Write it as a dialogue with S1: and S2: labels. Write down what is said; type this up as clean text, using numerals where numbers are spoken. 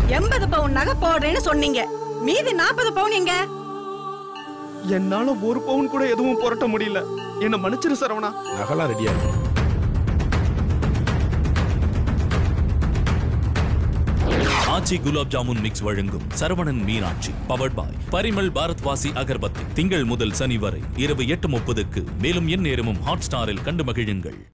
S1: 80 பவுன் நகை போடுறேன்னு சொன்னீங்க. மீதி 40 பவுன் எங்க?
S2: என்னால 1 பவுன் கூட எதுவும் புரட்ட முடியல. என்ன மன்னிச்சிரு சரவணா.
S3: நகலாம் ரெடியா இருக்கு.
S4: ஆச்சி குலாப் ஜாமுன் மிக்ஸ் வழங்கும் Saravanan Meenakshi powered by Parimal Bharatvasi agarbatti திங்கள் முதல் சனி வரை இரவு 8:30க்கு. மேலும் எந்நேரமும் ஹாட் ஸ்டாரில் கண்டு மகிழுங்கள்.